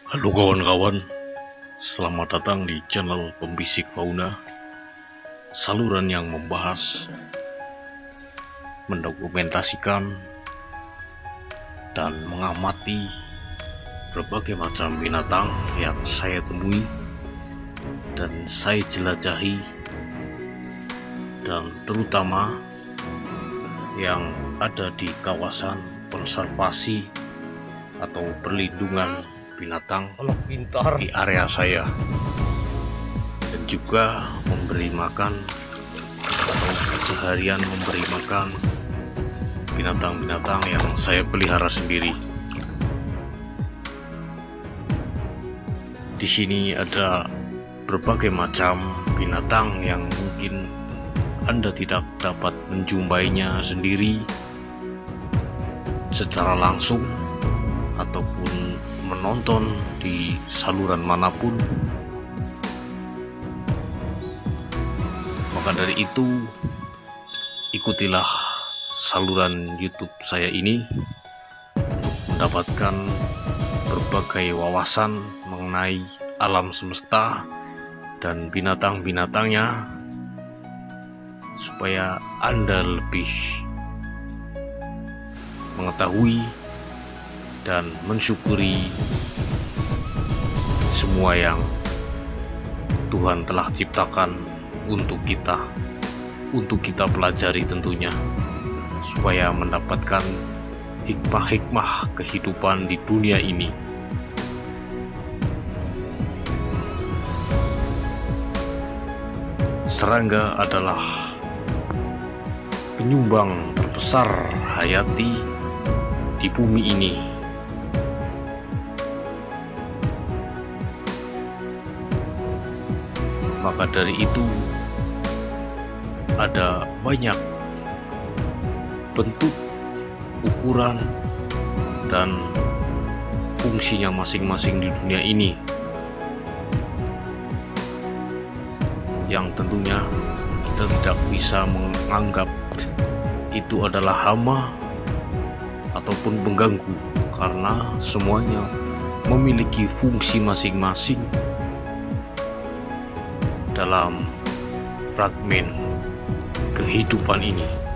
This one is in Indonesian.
Halo kawan-kawan, selamat datang di channel Pembisik Fauna, saluran yang membahas, mendokumentasikan, dan mengamati berbagai macam binatang yang saya temui dan saya jelajahi, dan terutama yang ada di kawasan konservasi atau perlindungan binatang di area saya, dan juga memberi makan atau seharian memberi makan binatang-binatang yang saya pelihara sendiri. Di sini ada berbagai macam binatang yang mungkin Anda tidak dapat menjumpainya sendiri secara langsung ataupun menonton di saluran manapun. Maka dari itu, ikutilah saluran YouTube saya ini untuk mendapatkan berbagai wawasan mengenai alam semesta dan binatang-binatangnya, supaya Anda lebih mengetahui dan mensyukuri semua yang Tuhan telah ciptakan untuk kita pelajari tentunya, supaya mendapatkan hikmah-hikmah kehidupan di dunia ini. Serangga adalah penyumbang terbesar hayati di bumi ini. Maka dari itu, ada banyak bentuk, ukuran, dan fungsinya masing-masing di dunia ini, yang tentunya kita tidak bisa menganggap itu adalah hama ataupun pengganggu, karena semuanya memiliki fungsi masing-masing dalam fragmen kehidupan ini.